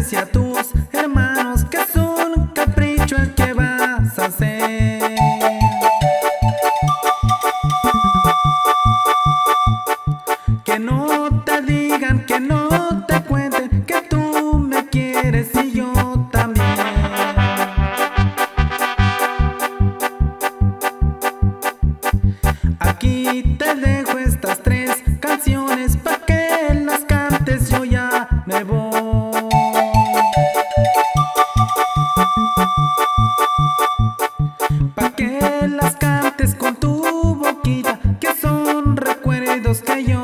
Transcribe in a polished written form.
y a tus hermanos que es un capricho el que vas a hacer. Que no te digan, que no te cuenten que tú me quieres y yo también. Aquí te dejo estas 3 canciones pa' que las cantes, yo ya me voy. Pa' que las cantes con tu boquita, que son recuerdos que yo